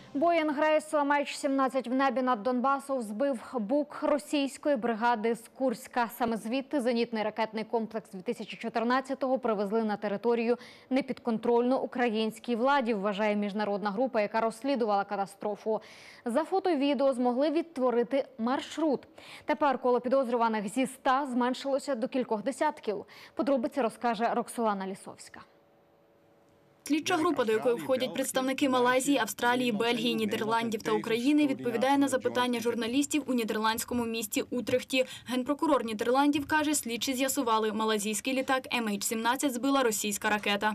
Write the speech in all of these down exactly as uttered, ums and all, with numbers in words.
Боїнг рейсу Ем Ейч сімнадцять в небі над Донбасом збив БУК російської бригади з Курська. Саме звідти зенітний ракетний комплекс дві тисячі чотирнадцятого привезли на територію непідконтрольну українській владі, вважає міжнародна група, яка розслідувала катастрофу. За фото і відео змогли відтворити маршрут. Тепер коло підозрюваних зі ста зменшилося до кількох десятків. Подробиці розкаже Роксолана Лісовська. Слідча група, до якої входять представники Малайзії, Австралії, Бельгії, Нідерландів та України, відповідає на запитання журналістів у нідерландському місті Утрехті. Генпрокурор Нідерландів каже, слідчі з'ясували, малайзійський літак Ем Ейч сімнадцять збила російська ракета.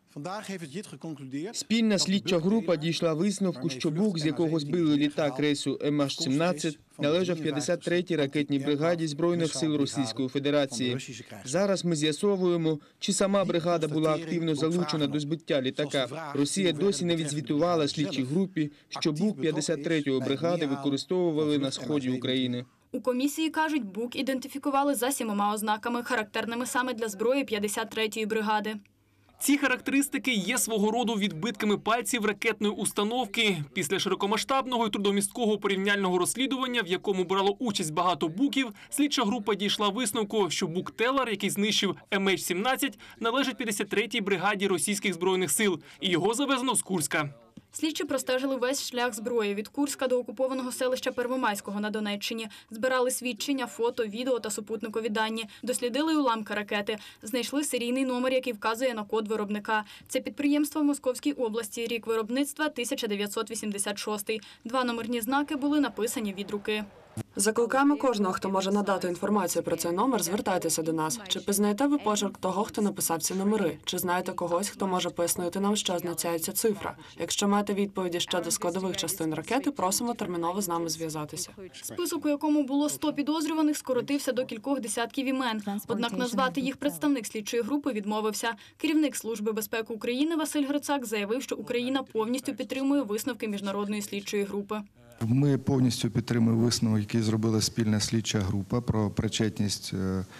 Спільна слідча група дійшла висновку, що БУК, з якого збили літак рейсу Ем Ейч сімнадцять, належав п'ятдесят третій ракетній бригаді Збройних сил Російської Федерації. Зараз ми з'ясовуємо, чи сама бригада була активно залучена до збиття літака. Росія досі не відзвітувала слідчій групі, що БУК п'ятдесят третьої бригади використовували на сході України. У комісії кажуть, БУК ідентифікували за сімома ознаками, характерними саме для зброї п'ятдесят третьої бригади. Ці характеристики є свого роду відбитками пальців ракетної установки. Після широкомасштабного і трудомісткого порівняльного розслідування, в якому брало участь багато БУКів, слідча група дійшла висновку, що БУК «Телар», який знищив Ем Ейч сімнадцять, належить п'ятдесят третій бригаді російських збройних сил, і його завезено з Курська. Слідчі простежили весь шлях зброї від Курська до окупованого селища Первомайського на Донеччині. Збирали свідчення, фото, відео та супутникові дані. Дослідили уламки ракети. Знайшли серійний номер, який вказує на код виробника. Це підприємство в Московській області. Рік виробництва – тисяча дев'ятсот вісімдесят шостий. Два номерні знаки були написані від руки. Закликаємо кожного, хто може надати інформацію про цей номер, звертайтеся до нас. Чи пізнаєте ви почерк того, хто написав ці номери? Чи знаєте когось, хто може пояснити нам, що означає ця цифра? Якщо маєте відповіді щодо складових частин ракети, просимо терміново з нами зв'язатися. Список, у якому було сто підозрюваних, скоротився до кількох десятків імен. Однак назвати їх представник слідчої групи відмовився. Керівник Служби безпеки України Василь Грицак заявив, що Україна повністю підтримує висновки міжнародної слідчої групи. Ми повністю підтримуємо висновок, який зробила спільна слідча група про причетність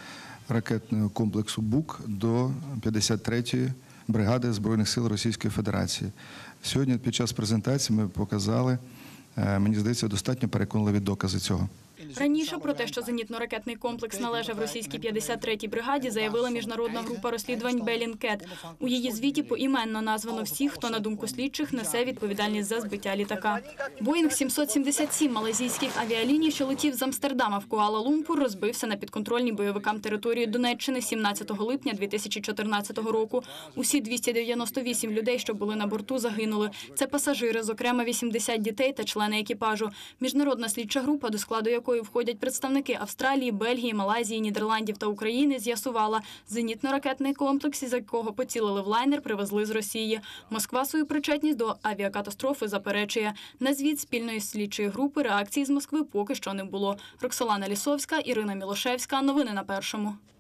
ракетного комплексу БУК до п'ятдесят третьої бригади Збройних сил Російської Федерації. Сьогодні під час презентації ми показали, мені здається, достатньо переконливі докази цього. Раніше про те, що зенітно-ракетний комплекс належав російській п'ятдесят третій бригаді, заявила міжнародна група розслідувань Беллінкет. У її звіті поіменно названо всіх, хто, на думку слідчих, несе відповідальність за збиття літака. Боїнг сімсот сімдесят сім малайзійських авіаліній, що летів з Амстердама в Куала-Лумпур, розбився на підконтрольній бойовикам території Донеччини сімнадцятого липня дві тисячі чотирнадцятого року. Усі двісті дев'яносто вісім людей, що були на борту, загинули. Це пасажири, зокрема вісімдесят дітей та члени екіпажу. Міжнародна слідча група, до складу якої входять представники Австралії, Бельгії, Малайзії, Нідерландів та України, з'ясувала, зенітно-ракетний комплекс, із якого поцілили в лайнер, привезли з Росії. Москва свою причетність до авіакатастрофи заперечує. На звіт спільної слідчої групи реакції з Москви поки що не було. Роксолана Лісовська, Ірина Мілошевська. Новини на Першому.